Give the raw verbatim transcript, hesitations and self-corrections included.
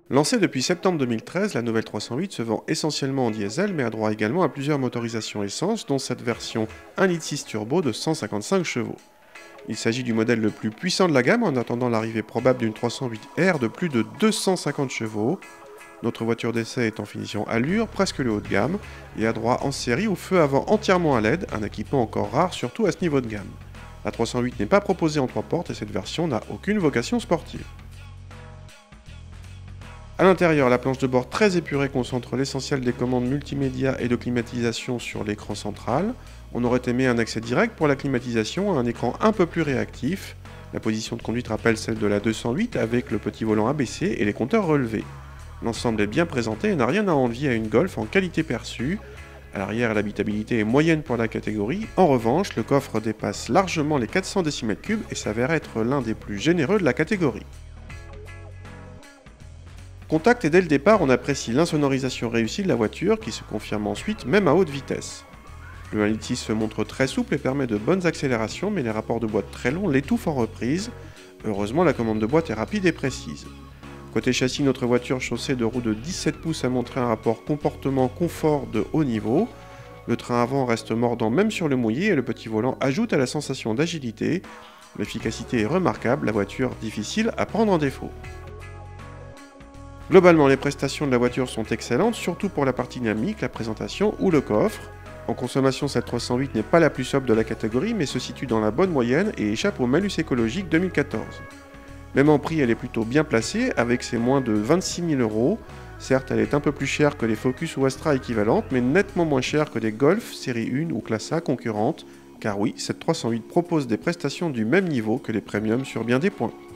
Lancée depuis septembre deux mille treize, la nouvelle trois cent huit se vend essentiellement en diesel mais a droit également à plusieurs motorisations essence, dont cette version un virgule six turbo de cent cinquante-cinq chevaux. Il s'agit du modèle le plus puissant de la gamme en attendant l'arrivée probable d'une trois cent huit R de plus de deux cent cinquante chevaux. Notre voiture d'essai est en finition allure, presque le haut de gamme, et a droit en série au feu avant entièrement à L E D, un équipement encore rare surtout à ce niveau de gamme. La trois cent huit n'est pas proposée en trois portes et cette version n'a aucune vocation sportive. A l'intérieur, la planche de bord très épurée concentre l'essentiel des commandes multimédia et de climatisation sur l'écran central. On aurait aimé un accès direct pour la climatisation à un écran un peu plus réactif. La position de conduite rappelle celle de la deux cent huit avec le petit volant abaissé et les compteurs relevés. L'ensemble est bien présenté et n'a rien à envier à une Golf en qualité perçue. À l'arrière, l'habitabilité est moyenne pour la catégorie. En revanche, le coffre dépasse largement les quatre cents décimètres cubes et s'avère être l'un des plus généreux de la catégorie. Contact et dès le départ, on apprécie l'insonorisation réussie de la voiture qui se confirme ensuite même à haute vitesse. Le un virgule six se montre très souple et permet de bonnes accélérations, mais les rapports de boîte très longs l'étouffent en reprise. Heureusement, la commande de boîte est rapide et précise. Côté châssis, notre voiture chaussée de roues de dix-sept pouces a montré un rapport comportement-confort de haut niveau. Le train avant reste mordant même sur le mouillé et le petit volant ajoute à la sensation d'agilité. L'efficacité est remarquable, la voiture difficile à prendre en défaut. Globalement, les prestations de la voiture sont excellentes, surtout pour la partie dynamique, la présentation ou le coffre. En consommation, cette trois cent huit n'est pas la plus sobre de la catégorie, mais se situe dans la bonne moyenne et échappe au malus écologique deux mille quatorze. Même en prix, elle est plutôt bien placée, avec ses moins de vingt-six mille euros. Certes, elle est un peu plus chère que les Focus ou Astra équivalentes, mais nettement moins chère que des Golf, série un ou Classe A concurrentes, car oui, cette trois cent huit propose des prestations du même niveau que les premiums sur bien des points.